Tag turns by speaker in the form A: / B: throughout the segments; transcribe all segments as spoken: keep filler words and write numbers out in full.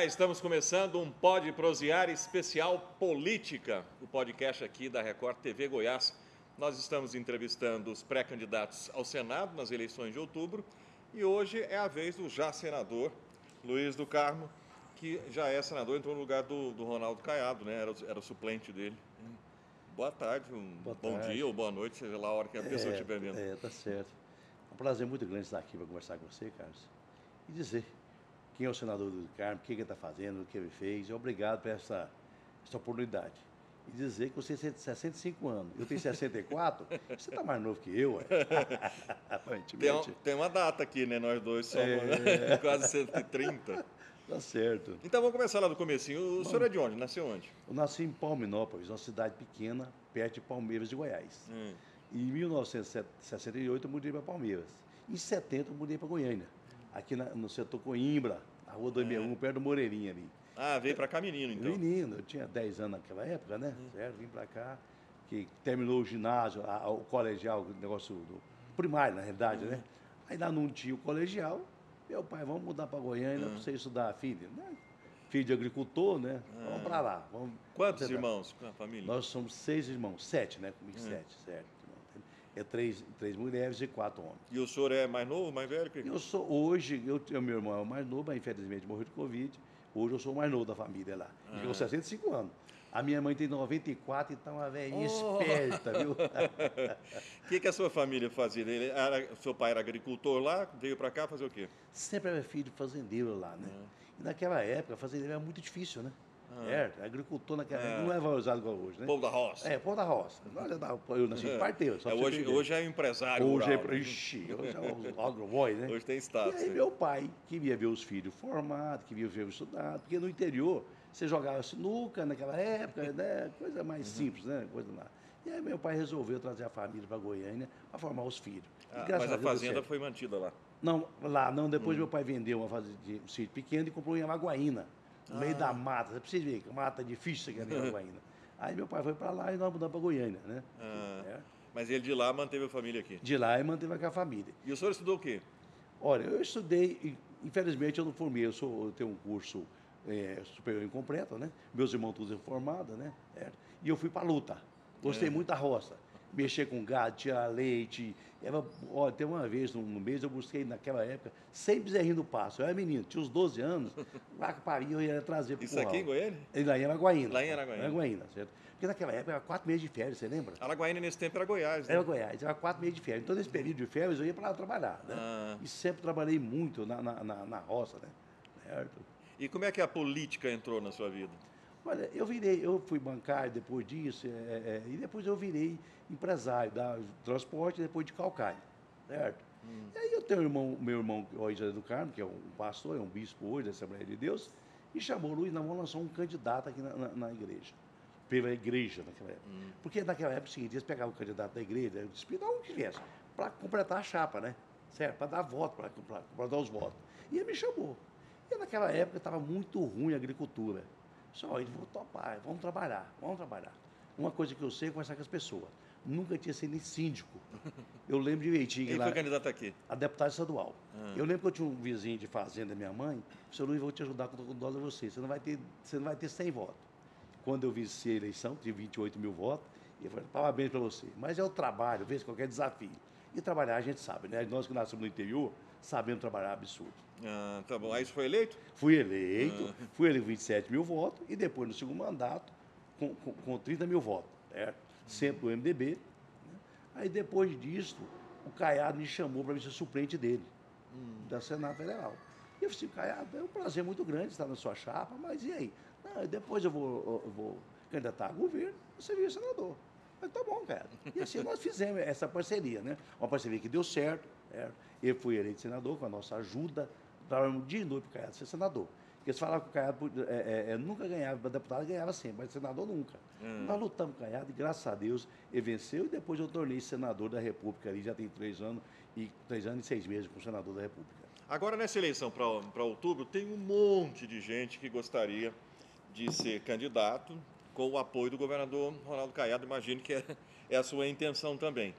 A: Olá, estamos começando um Pode Prosear especial Política, o podcast aqui da Record T V Goiás. Nós estamos entrevistando os pré-candidatos ao Senado nas eleições de outubro e hoje é a vez do já senador Luiz do Carmo, que já é senador, entrou no lugar do, do Ronaldo Caiado, né? Era, o- era o suplente dele. Boa tarde, um
B: Boa
A: bom
B: tarde.
A: dia ou boa noite, seja lá a hora que a pessoa
B: É,
A: estiver vendo.
B: é, tá certo. É um prazer muito grande estar aqui para conversar com você, Carlos. E dizer quem é o senador do Carmo, o que ele está fazendo, o que ele fez. E obrigado por essa, essa oportunidade. E dizer que você tem sessenta e cinco anos, eu tenho sessenta e quatro, você está mais novo que eu, ué.
A: Tem, um-
B: Aparentemente.
A: tem uma data aqui, né? Nós dois somos
B: É.
A: quase cento e trinta.
B: Tá certo.
A: Então vamos começar lá do comecinho. O senhor é de onde? Nasceu onde?
B: Eu nasci em Palminópolis, uma cidade pequena, perto de Palmeiras de Goiás.
A: Hum.
B: Em mil novecentos e sessenta e oito eu mudei para Palmeiras. Em setenta eu mudei para Goiânia, aqui na- no setor Coimbra, na rua duzentos e sessenta e um, perto do Moreirinha ali.
A: Ah, veio pra cá menino, então.
B: Menino, eu tinha dez anos naquela época, né? Certo? Vim para cá, que terminou o ginásio, a- a- o colegial, o negócio do primário, na realidade, né? Aí lá não tinha o colegial, meu pai, vamos mudar para Goiânia para você estudar, filho, né? Filho de agricultor, né? Vamos para lá. Vamos,
A: Quantos
B: vamos tentar.
A: irmãos com a família?
B: Nós somos seis irmãos, sete, né? Comigo, sete, certo. É três, três mulheres e quatro homens.
A: E o senhor é mais novo, mais velho? Que...
B: Eu sou hoje, eu, eu- meu irmão é o mais novo, mas infelizmente morreu de Covid. Hoje eu sou o mais novo da família lá. E com sessenta e cinco anos. A minha mãe tem noventa e quatro, então uma velhinha
A: Oh!
B: esperta, viu?
A: O que, que a sua família fazia? Ele era, seu pai era agricultor lá, veio pra cá fazer o quê?
B: Sempre era filho de fazendeiro lá, né? E naquela época, fazendeiro era muito difícil, né? É, agricultor naquela época não é valorizado igual hoje, né?
A: Povo da roça.
B: É, pão da roça. Nós já dava- Eu nasci em parteiro, só
A: É,
B: pra você
A: hoje,
B: entender.
A: hoje é empresário
B: Hoje é
A: rural,
B: pra
A: né?
B: ixi, hoje é o agroboy, né?
A: Hoje tem
B: E
A: status.
B: aí
A: né?
B: meu pai queria ver os filhos formados, queria ver eles estudados, porque no interior você jogava sinuca naquela época, né? Coisa mais simples, né? Coisa lá. E aí meu pai resolveu trazer a família para Goiânia para formar os filhos. E
A: Ah,
B: graças
A: mas a
B: Deus deu
A: fazenda
B: certo.
A: foi mantida lá.
B: Não, lá não, depois meu pai vendeu uma fazenda de um sítio pequeno e comprou em Amaguaína, no meio da mata. Você precisa ver que mata é difícil chegar em Amaguaína. Aí meu pai foi para lá e nós mudamos para Goiânia, né?
A: Ah,
B: É.
A: mas ele de lá manteve a família aqui.
B: De lá e manteve com a família.
A: E o senhor estudou o quê?
B: Olha, eu estudei, e, infelizmente eu não formei, eu, sou, eu tenho um curso é, superior incompleto, né? Meus irmãos todos formados, né? É, e eu fui para a luta. Gostei muito da roça. Mexer com gado, tirar leite. Era, olha, tem uma vez, no, no mês, eu busquei, naquela época, cem bezerrinhos do pasto. Eu era menino, tinha uns doze anos, lá que paria eu ia trazer para o
A: Isso aqui em Goiânia?
B: Lá em Araguaína.
A: Lá em Araguaína.
B: Araguaína, certo? Porque naquela época era quatro meses de férias, você lembra?
A: Araguaína nesse tempo era Goiás, né?
B: Era Goiás, era quatro meses de férias. Então, nesse período de férias, eu ia para lá trabalhar, né?
A: Ah.
B: E sempre trabalhei muito na, na, na, na roça, né? Certo?
A: E como é que a política entrou na sua vida?
B: Olha, eu virei, eu fui bancário depois disso, é, é, e depois eu virei empresário da transporte, depois de calcário, certo? E aí eu tenho um irmão, meu irmão, o Isaías do Carmo, que é um pastor, é um bispo hoje da Assembleia de Deus, e chamou o Luiz, nós vamos lançar um candidato aqui na, na, na igreja. Pela igreja naquela época. Porque naquela época é o seguinte, eles pegavam o candidato da igreja, eu disse, não que viesse, para completar a chapa, né? Certo? Para dar voto, para dar os votos. E ele me chamou. E naquela época estava muito ruim a agricultura. Só ele vou topar, vamos trabalhar, vamos trabalhar. Uma coisa que eu sei é conversar com as pessoas. Nunca tinha sido nem síndico. Eu lembro direitinho que
A: Quem
B: lá,
A: foi candidato aqui?
B: a deputada estadual. Eu lembro que eu tinha um vizinho de fazenda, minha mãe, seu Luiz, vou te ajudar com o dó de você. Você não vai ter, você não vai ter cem votos. Quando eu venci a eleição, tive vinte e oito mil votos, e eu falei, parabéns para você. Mas é o trabalho, vence qualquer desafio. E trabalhar a gente sabe, né? Nós que nascemos no interior, sabemos trabalhar absurdo.
A: Ah, tá bom. Aí você foi eleito?
B: Fui eleito, fui eleito com vinte e sete mil votos, e depois, no segundo mandato, com, com, com trinta mil votos, certo? Sempre do M D B. Né? Aí, depois disso, o Caiado me chamou para ser suplente dele, da Senado Federal. E eu falei assim, Caiado, é um prazer muito grande estar na sua chapa, mas e aí? Não, depois eu vou, eu vou candidatar a governo, você vira senador. Mas tá bom, cara. E assim nós fizemos essa parceria, né? Uma parceria que deu certo. Certo? Eu fui eleito senador com a nossa ajuda, trabalhamos dia e noite para o Caiado ser senador. Porque eles falavam que o Caiado é, é, é, nunca ganhava, para deputado ganhava sempre, mas senador nunca. Hum. Nós lutamos com o Caiado e, graças a Deus, ele venceu e depois eu tornei senador da República ali, já tem três anos, e três anos e seis meses como senador da República.
A: Agora, nessa eleição para outubro, tem um monte de gente que gostaria de ser candidato com o apoio do governador Ronaldo Caiado. Imagino que é, é a sua intenção também.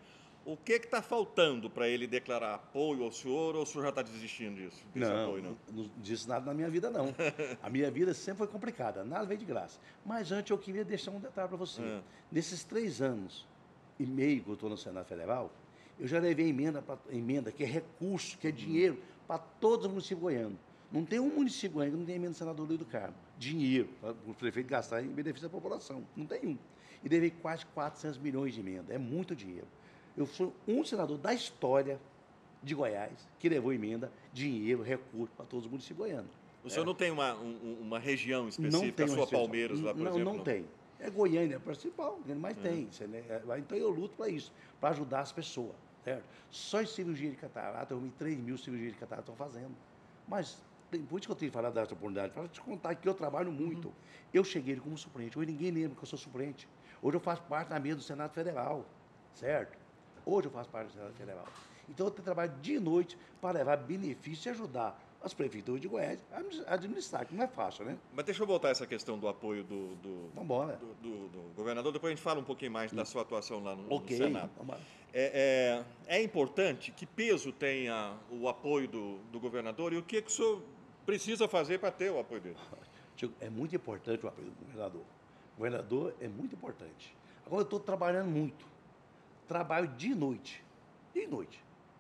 A: O que está faltando para ele declarar apoio ao senhor ou o senhor já está desistindo disso? Desse
B: Não,
A: apoio, não,
B: não, não disse nada na minha vida, não. A minha vida sempre foi complicada, nada veio de graça. Mas antes eu queria deixar um detalhe para você.
A: É.
B: Nesses três anos e meio que eu estou no Senado Federal, eu já levei emenda, pra, emenda que é recurso, que é dinheiro, para todos os municípios goianos. Não tem um município goiano que não tem emenda do senador Luiz do Carmo. Dinheiro, para o prefeito gastar em benefício da população. Não tem um. E levei quase quatrocentos milhões de emenda. É muito dinheiro. Eu sou um senador da história de Goiás que levou emenda, dinheiro, recurso para todos os municípios goianos.
A: O senhor
B: é.
A: não tem uma, um, uma região
B: Não
A: específica,
B: tem
A: a
B: uma
A: sua
B: especial-
A: Palmeiras lá, por
B: não,
A: exemplo?
B: Não, tem. É Goiânia, é a principal, mas tem. Você, né? Então eu luto para isso, para ajudar as pessoas. Certo? Só em cirurgia de catarata, eu vi três mil cirurgias de catarata estão fazendo. Mas, tem, por isso que eu tenho que falar dessa oportunidade, para te contar que eu trabalho muito. Uhum. Eu cheguei como suplente, hoje ninguém lembra que eu sou suplente. Hoje eu faço parte da mesa do Senado Federal, certo? Hoje eu faço parte do Senado Federal. Então eu tenho trabalho de noite para levar benefício e ajudar as prefeituras de Goiás a administrar, que não é fácil, né?
A: Mas deixa eu voltar a essa questão do apoio do, do,
B: Vambora.
A: do, do, do governador, depois a gente fala um pouquinho mais da sua atuação lá no,
B: Ok,
A: no Senado.
B: vambora.
A: É, é, é importante, que peso tem a, o apoio do, do governador e o que, que o senhor precisa fazer para ter o apoio dele?
B: É muito importante o apoio do governador. O governador é muito importante. Agora eu estou trabalhando muito. Trabalho de noite, de noite,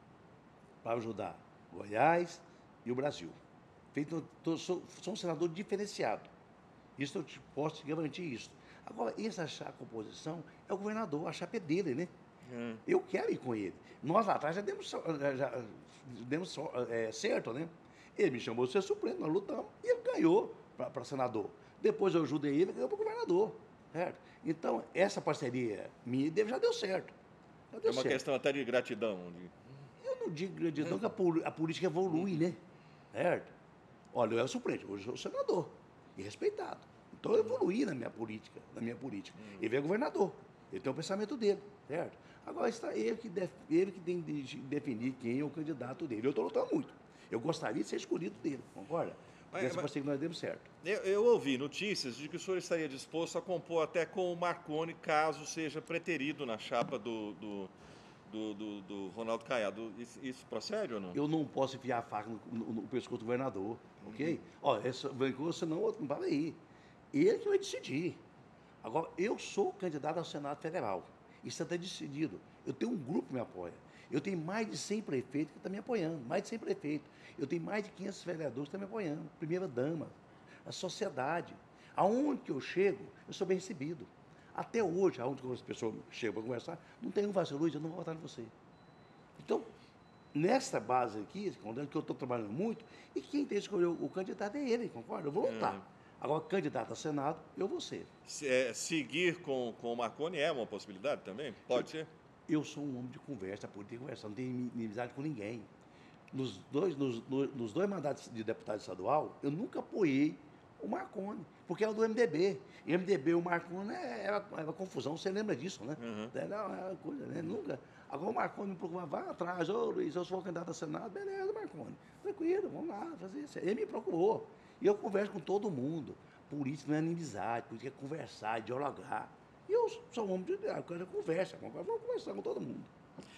B: para ajudar Goiás e o Brasil. Feito, tô, sou, sou um senador diferenciado. Isso eu te, posso te garantir isso. Agora, essa chapa composição é o governador, a chapa é dele, né? Hum. Eu quero ir com ele. Nós lá atrás já demos, já, já demos é, certo, né? Ele me chamou de ser suplente, nós lutamos e ele ganhou para senador. Depois eu ajudei ele e ganhou para governador. Certo? Então, essa parceria minha dele já deu certo. Já deu
A: é uma
B: certo.
A: questão até de gratidão. De...
B: Eu não digo gratidão, que a, pol a política evolui, né? Certo? Olha, eu era suplente, hoje eu sou senador e respeitado. Então eu evoluí na minha política, na minha política. Hum. Ele é governador, ele tem o pensamento dele, certo? Agora está ele que, def, ele que tem de definir quem é o candidato dele. Eu estou lutando muito. Eu gostaria de ser escolhido dele, concorda? Porque essa parceria que nós demos certo.
A: Eu, eu ouvi notícias de que o senhor estaria disposto a compor até com o Marconi, caso seja preterido na chapa do, do, do, do, do Ronaldo Caiado. Isso, isso procede ou não?
B: Eu não posso enfiar a faca no, no, no pescoço do governador, uhum. ok? Ó, essa, senão outro não vai aí. Ele que vai decidir. Agora, eu sou candidato ao Senado Federal. Isso está decidido. Eu tenho um grupo que me apoia. Eu tenho mais de cem prefeitos que estão me apoiando, mais de cem prefeitos. Eu tenho mais de quinhentos vereadores que estão me apoiando. Primeira dama, a sociedade. Aonde que eu chego, eu sou bem recebido. Até hoje, aonde as pessoas chegam para conversar, não tem um vazio, Luiz, eu não vou votar em você. Então, nessa base aqui, que eu estou trabalhando muito, e quem tem que escolher o candidato é ele, concorda? Eu vou lutar. Uhum. Agora, candidato a Senado, eu vou ser.
A: Se, é, seguir com, com o Marconi é uma possibilidade também? Pode ser?
B: Eu sou um homem de conversa, política de conversa, não tenho inimizade com ninguém. Nos dois, nos, nos dois mandatos de deputado estadual, eu nunca apoiei o Marconi, porque era do M D B. E M D B e o Marconi era, era confusão, você lembra disso, né? Uhum. Era uma coisa, né? Nunca. Agora o Marconi me procurava, vai atrás, ô Luiz, eu sou candidato a Senado, beleza, Marconi. Tranquilo, vamos lá, fazer isso. Ele me procurou. E eu converso com todo mundo. Política não é inimizade, política é conversar, dialogar. E eu sou um homem de diálogo, eu conversa, vamos conversar com todo mundo.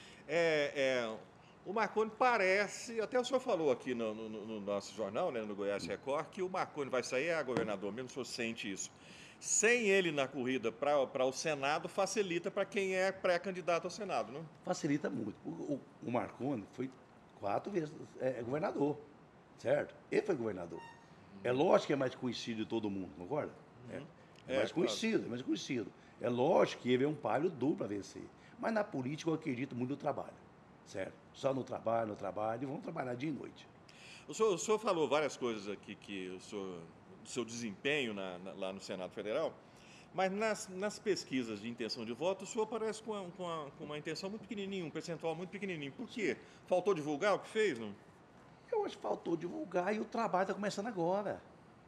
A: É, é, o Marconi parece, até o senhor falou aqui no, no, no nosso jornal, né, no Goiás Record, que o Marconi vai sair a governador, mesmo se o senhor sente isso. Sem ele na corrida para o Senado, facilita para quem é pré-candidato ao Senado, não?
B: Facilita muito. O, o, o Marconi foi quatro vezes é, governador, certo? Ele foi governador. Uhum. É lógico que é mais conhecido de todo mundo, concorda? Uhum. É, é, é mais claro. conhecido, é mais conhecido. É lógico que ele é um palio duro para vencer. Mas na política eu acredito muito no trabalho, certo? Só no trabalho, no trabalho, e vamos trabalhar dia e noite.
A: O senhor, o senhor falou várias coisas aqui que o senhor, do seu desempenho na, na, lá no Senado Federal, mas nas, nas pesquisas de intenção de voto, o senhor aparece com, a, com, a, com uma intenção muito pequenininha, um percentual muito pequenininho. Por quê? Faltou divulgar o que fez, não?
B: Eu acho que faltou divulgar e o trabalho está começando agora.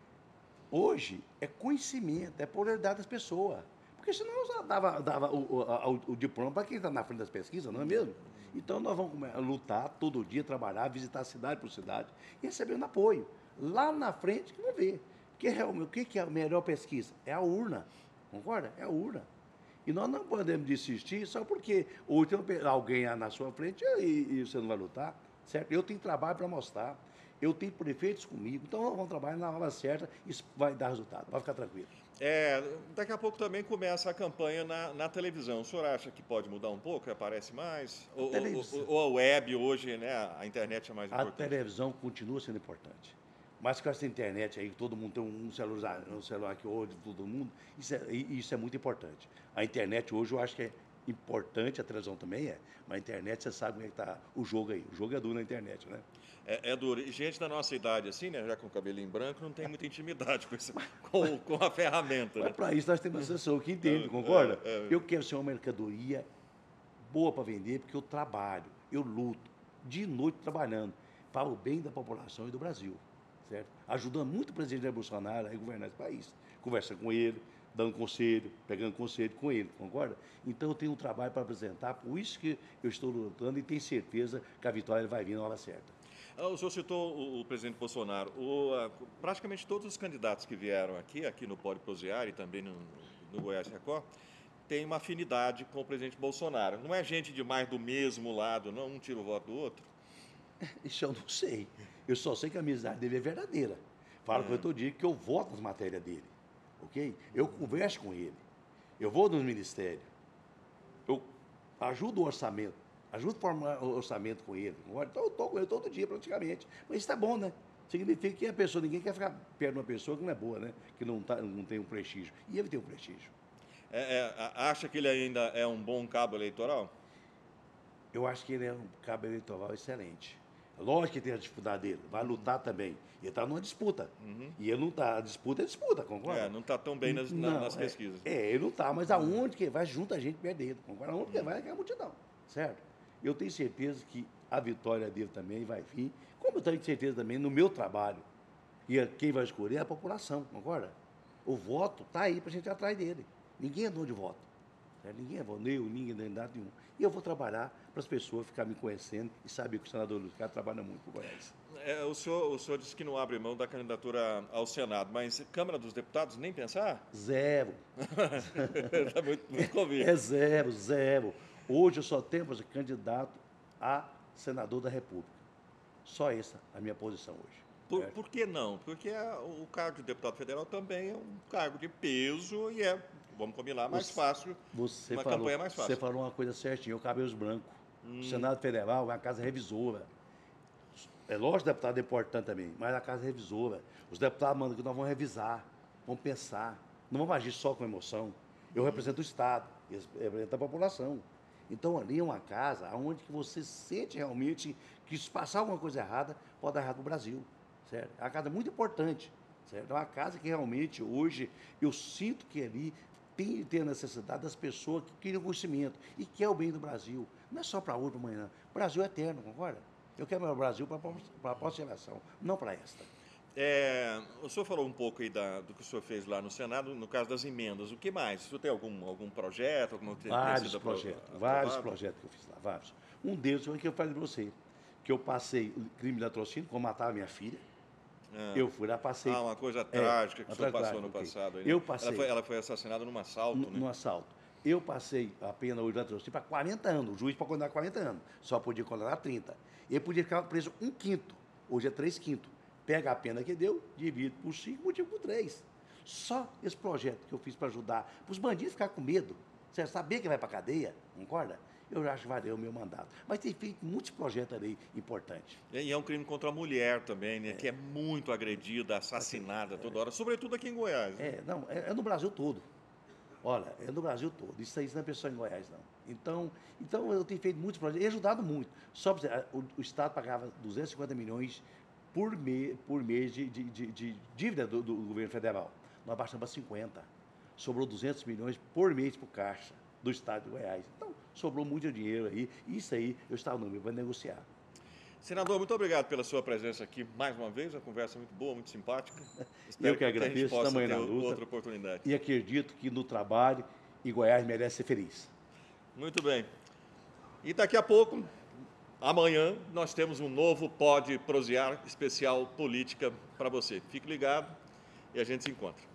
B: Hoje é conhecimento, é polaridade das pessoas. Porque senão eu dava, dava o, o, o diploma para quem está na frente das pesquisas, não é mesmo? Então nós vamos lutar todo dia, trabalhar, visitar cidade por cidade e recebendo apoio. Lá na frente que não vê. Porque realmente, o que é a melhor pesquisa? É a urna. Concorda? É a urna. E nós não podemos desistir só porque hoje tem alguém na sua frente e, e você não vai lutar, certo? Eu tenho trabalho para mostrar, eu tenho prefeitos comigo, então nós vamos trabalhar na hora certa, isso vai dar resultado, pode ficar tranquilo.
A: É, daqui a pouco também começa a campanha na, na televisão. O senhor acha que pode mudar um pouco, aparece mais? Ou, ou, ou a web hoje, né, a internet é mais importante?
B: A televisão continua sendo importante. Mas com essa internet aí, todo mundo tem um celular, um celular que hoje todo mundo, isso é, isso é muito importante. A internet hoje eu acho que é importante, a televisão também é, mas a internet você sabe como é que está o jogo aí. O jogo é duro na internet, né?
A: É, é duro. E gente da nossa idade, assim, né, já com o cabelinho branco, não tem muita intimidade com, isso, com, com a ferramenta.
B: Mas
A: Né?
B: para isso nós temos assessor que entende, concorda?
A: É, é, é.
B: Eu quero ser uma mercadoria boa para vender, porque eu trabalho, eu luto, de noite trabalhando, para o bem da população e do Brasil. Certo? Ajudando muito o presidente Jair Bolsonaro a governar esse país. Conversa com ele, dando conselho, pegando conselho com ele, concorda? Então eu tenho um trabalho para apresentar, por isso que eu estou lutando e tenho certeza que a vitória vai vir na hora certa.
A: O senhor citou o, o presidente Bolsonaro. O, a, praticamente todos os candidatos que vieram aqui, aqui no Pode Prosear e também no, no Goiás Record, têm uma afinidade com o presidente Bolsonaro. Não é gente de mais do mesmo lado, não? Um tira o voto do outro?
B: Isso eu não sei. Eu só sei que a amizade dele é verdadeira. Falo com ele todo dia que eu voto nas matérias dele. Ok? Eu converso com ele. Eu vou nos ministérios. Eu ajudo o orçamento. Ajudo a formar o orçamento com ele. Então eu estou com ele todo dia praticamente. Mas isso está bom, né? Significa que a pessoa, ninguém quer ficar perto de uma pessoa que não é boa, né? Que não, tá, não tem um prestígio. E ele tem um prestígio.
A: É, é, acha que ele ainda é um bom cabo eleitoral?
B: Eu acho que ele é um cabo eleitoral excelente. Lógico que tem a dificuldade dele, vai lutar também. Ele está numa disputa. Uhum. E ele não está, a disputa é disputa, concorda?
A: É, não está tão bem nas,
B: não,
A: nas
B: é,
A: pesquisas.
B: É, ele não está, mas aonde que vai, junta a gente perto dele, concorda? Aonde que vai é a multidão, certo? Eu tenho certeza que a vitória dele também vai vir, como eu tenho certeza também no meu trabalho. E quem vai escolher é a população, concorda? O voto está aí para a gente ir atrás dele. Ninguém é dono de voto. Certo? Ninguém é dono, eu, ninguém é dono nenhum. E eu vou trabalhar para as pessoas ficarem me conhecendo e saber que o senador Luiz Carlos trabalha muito com o Goiás.
A: É, o, senhor, o senhor disse que não abre mão da candidatura ao Senado, mas Câmara dos Deputados, nem pensar?
B: Zero.
A: Está muito, muito convicto.
B: É zero, zero. Hoje eu só tenho para ser candidato a senador da República. Só essa a minha posição hoje.
A: Por, por que não? Porque a, o cargo de deputado federal também é um cargo de peso e é, vamos combinar, mais
B: você,
A: fácil,
B: você
A: uma
B: falou,
A: campanha mais fácil.
B: Você falou uma coisa certinha, o cabelos brancos. Hum. O Senado Federal é uma casa revisora. É lógico que o deputado é importante também, mas a casa revisora. Os deputados mandam que nós vamos revisar, vamos pensar. Não vamos agir só com emoção. Eu represento o Estado, eu represento a população. Então, ali é uma casa onde que você sente realmente que se passar alguma coisa errada, pode dar errado para o Brasil. Certo? É uma casa muito importante. Certo? É uma casa que realmente, hoje, eu sinto que ali tem de ter a necessidade das pessoas que querem conhecimento e que é o bem do Brasil. Não é só para hoje, para amanhã. O Brasil é eterno, concorda? Eu quero meu Brasil para a próxima geração, não para esta.
A: É, o senhor falou um pouco aí da, do que o senhor fez lá no Senado, no caso das emendas. O que mais? O senhor tem algum, algum projeto? Alguma
B: vários projetos, aprovado? vários projetos que eu fiz lá, vários. Um deles foi o que eu falei para você, que eu passei crime de latrocínio, como matar a minha filha. Ah. Eu fui lá, passei...
A: Ah, uma coisa trágica é, que o senhor passou no passado. Aí, né?
B: Eu passei...
A: Ela foi, ela foi assassinada num assalto,
B: no,
A: né?
B: Num assalto. Eu passei a pena hoje de latrocínio para quarenta anos. O juiz para condenar quarenta anos. Só podia condenar trinta. Ele podia ficar preso um quinto. Hoje é três quintos. Pega a pena que deu, divide por cinco, multiplica por três. Só esse projeto que eu fiz para ajudar, para os bandidos ficarem com medo, você saber que vai para a cadeia, concorda? Eu acho que valeu o meu mandato. Mas tem feito muitos projetos ali importantes.
A: E é um crime contra a mulher também, né? É. Que é muito agredida, assassinada toda hora, sobretudo aqui em Goiás. Né?
B: É, não, é, é no Brasil todo. Olha, é no Brasil todo. Isso aí não é pessoa em Goiás, não. Então, então eu tenho feito muitos projetos e ajudado muito. Só para dizer, o, o Estado pagava duzentos e cinquenta milhões por, me, por mês de, de, de, de dívida do, do governo federal. Nós baixamos para cinquenta. Sobrou duzentos milhões por mês para o Caixa do Estado de Goiás. Então, sobrou muito dinheiro aí. E isso aí eu estava no meio para negociar.
A: Senador, muito obrigado pela sua presença aqui mais uma vez. A conversa muito boa, muito simpática.
B: Espero eu que agradeço, tamanho na luta.
A: Outra oportunidade.
B: E acredito que no trabalho, e Goiás merece ser feliz.
A: Muito bem. E daqui a pouco, amanhã, nós temos um novo Pode Prosear especial política para você. Fique ligado e a gente se encontra.